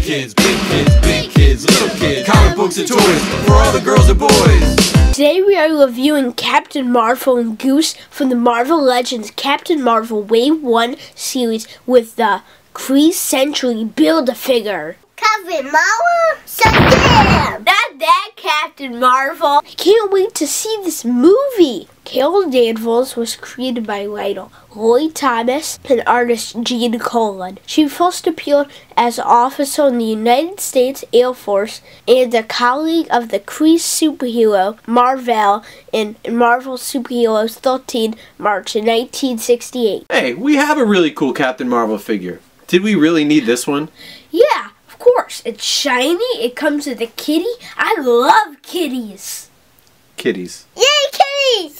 kids, big kids, little kids, comic books and toys for all the girls and boys. Today we are reviewing Captain Marvel and Goose from the Marvel Legends Captain Marvel Wave 1 series with the Kree Century Build-A-Figure. Captain Marvel? Shazam! Not that Captain Marvel! I can't wait to see this movie! Carol Danvers was created by writer Lloyd Thomas and artist Gene Colan. She first appeared as an officer in the United States Air Force and a colleague of the Kree superhero Mar-Vell in Marvel Superheroes 13 March in 1968. Hey, we have a really cool Captain Marvel figure. Did we really need this one? Yeah, of course. It's shiny, it comes with a kitty. I love kitties. Kitties. Yay, kitties!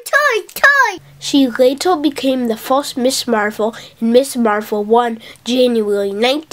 Toy! She later became the first Miss Marvel in Miss Marvel 1, January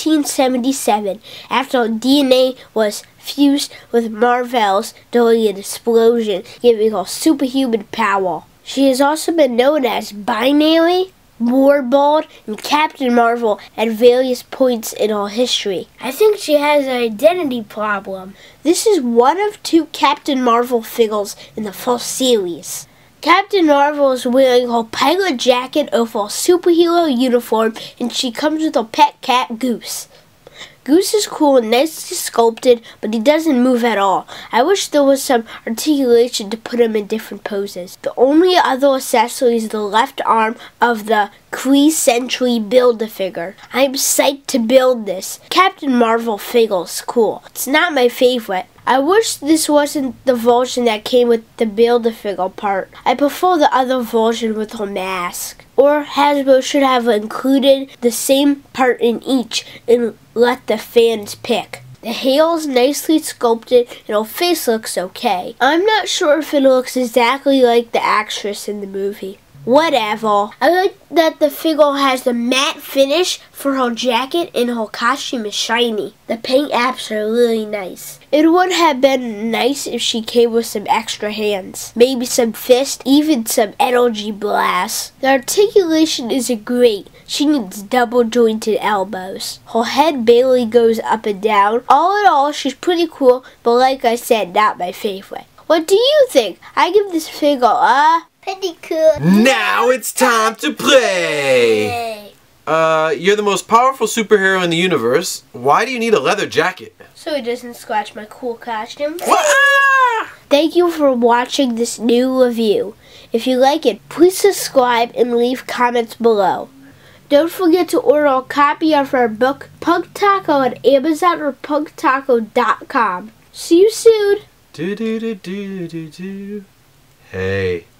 1977, after DNA was fused with Mar-Vell's during an explosion, giving her superhuman power. She has also been known as Binary, Warbird, and Captain Marvel at various points in her history. I think she has an identity problem. This is one of two Captain Marvel figures in the first series. Captain Marvel is wearing her pilot jacket over her superhero uniform, and she comes with her pet cat, Goose. Goose is cool and nicely sculpted, but he doesn't move at all. I wish there was some articulation to put him in different poses. The only other accessory is the left arm of the Kree Century Build-A-Figure. I'm psyched to build this. Captain Marvel figure is cool. It's not my favorite. I wish this wasn't the version that came with the Build-A-Figure part. I prefer the other version with her mask. Or Hasbro should have included the same part in each and let the fans pick. The hair is nicely sculpted and her face looks okay. I'm not sure if it looks exactly like the actress in the movie. Whatever. I like that the figure has the matte finish for her jacket and her costume is shiny. The paint apps are really nice. It would have been nice if she came with some extra hands. Maybe some fists, even some energy blasts. The articulation isn't great. She needs double jointed elbows. Her head barely goes up and down. All in all, she's pretty cool, but like I said, not my favorite. What do you think? I give this figure a... Pretty cool. Now it's time to play! You're the most powerful superhero in the universe. Why do you need a leather jacket? So he doesn't scratch my cool costume. Ah! Thank you for watching this new review. If you like it, please subscribe and leave comments below. Don't forget to order a copy of our book, Pug Taco, at Amazon or pugtaco.com. See you soon! Do. Hey.